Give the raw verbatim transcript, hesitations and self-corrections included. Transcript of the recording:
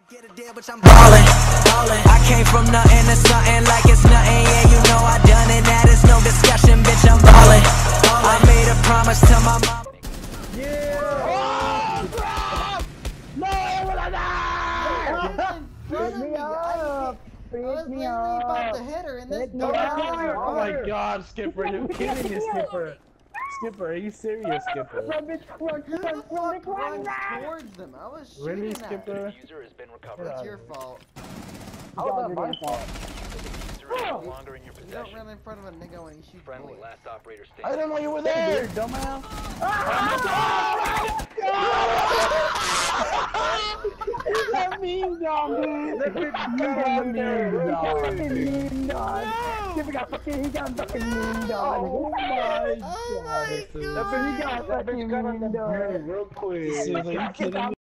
Get a deal, but I'm ballin', ballin'. I came from nothing to something like it's nothing. Yeah, you know I done it. That is no discussion, bitch. I'm ballin', ballin'. I made a promise to my mom. Yeah. Oh, crap! No, I die! Pick me up! I was Pick me literally about up! to hit her, and this Pick me dumbass. Oh my God, Skipper, you're kidding me, Skipper. Skipper, are you serious, Skipper? Run, bitch, run, Who run, the run, fuck run, runs run! towards them? I was shooting Really, at Skipper? her. User has been recovered. It's your fault. How is that my fault? User is no longer in your You don't possession. run in front of a nigga when he shoots Friendly, bullets. last operator I standing. didn't know you were there, dumbass. He's a mean dog, man. He's a mean dog. Fucking mean dog! Skipper got fucking, he got fucking mean dog! Oh my Oh my God. God. He got fucking mean dog! Real quick. Are you kidding me?